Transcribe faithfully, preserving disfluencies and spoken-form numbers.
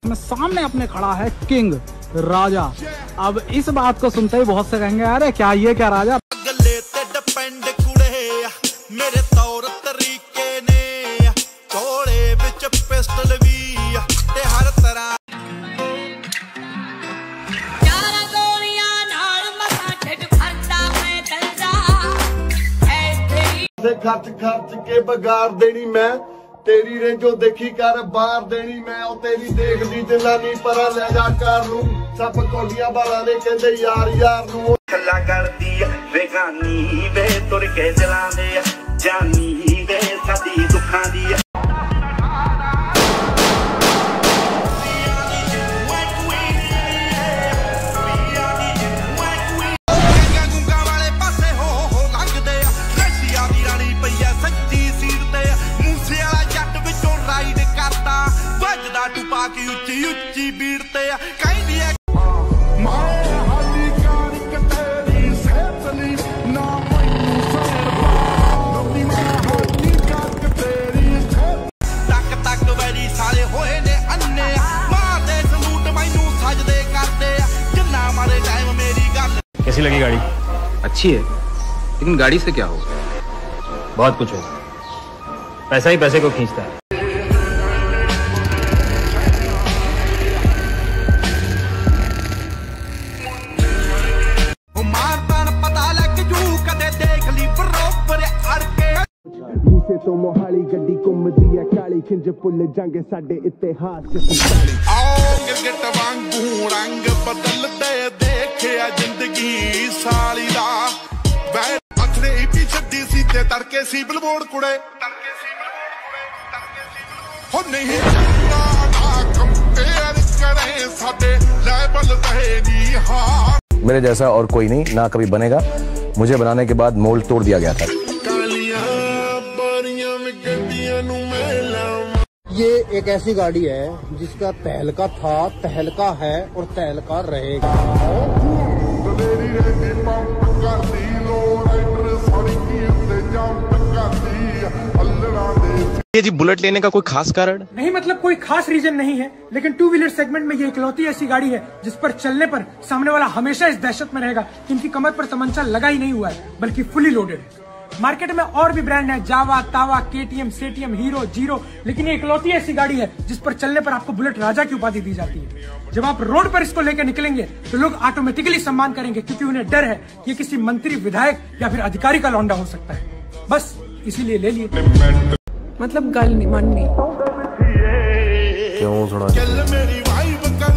में सामने अपने खड़ा है किंग राजा। अब इस बात को सुनते ही बहुत से कहेंगे अरे क्या ये क्या राजा। मेरे तौर तरीके ने थोड़े विच पिस्टल भी ते हर तरह यार गोलियां नाल मसा ठेक फरदा मैं दलदा ऐ तेरी से खर्च खर्च के बगाड़ देनी मैं तेरी रेंजो देखी कर बाहर देनी मैं ओ तेरी देखदी जनानी परा ले जा कर लूं सब कोडियां वाला ने कहंदे यार यार नूं खल्ला करदी बेगानी वे तुर के दिलां दे जानी वे साडी दुखां दी की उच्ची उच्ची बीड़ते कहदी है माए हाली कार तेरी सेतली ना मैनू सरबा नबी मां हाली कार तेरी तक तक वैरी सारे होए ने अन्ने मार दे सलूट मैनू सजदे करदे जिन्ना मारे टाइम मेरी गल। कैसी लगी गाड़ी? अच्छी है लेकिन गाड़ी से क्या हो? बहुत कुछ हो, पैसा ही पैसे को खींचता है। तो मोहाली गड्डी घुमदी है काली खिंज भुल जांगे साडे इतिहास च संताली आओ गिरगिट वांगू रंग बदलदे देखिया जिंदगी साली दा अखरे इपी छड्डी सी ते तड़के सी बिलबोर्ड कुड़े तड़के सी बिलबोर्ड हो नहीं ना कंपेयर करे साडे लेवल ते नी हां मेरे जैसा और कोई नहीं ना कभी बनेगा। मुझे बनाने के बाद मोल्ड तोड़ दिया गया था। ये एक ऐसी गाड़ी है जिसका तहलका था, तहलका है और तहलका रहेगा। ये जी बुलेट लेने का कोई खास कारण नहीं, मतलब कोई खास रीजन नहीं है, लेकिन टू व्हीलर सेगमेंट में ये इकलौती ऐसी गाड़ी है जिस पर चलने पर सामने वाला हमेशा इस दहशत में रहेगा कि इनकी कमर पर तमंचा लगा ही नहीं हुआ है बल्कि फुली लोडेड है। मार्केट में और भी ब्रांड है, जावा, तावा, केटीएम, सेटीएम, हीरो, जीरो, लेकिन ये इकलौती ऐसी गाड़ी है जिस पर चलने पर आपको बुलेट राजा की उपाधि दी जाती है। जब आप रोड पर इसको लेकर निकलेंगे तो लोग ऑटोमेटिकली सम्मान करेंगे क्योंकि उन्हें डर है कि ये किसी मंत्री, विधायक या फिर अधिकारी का लौंडा हो सकता है। बस इसीलिए ले लिए। मतलब गल नहीं मन नहीं क्यों थोड़ा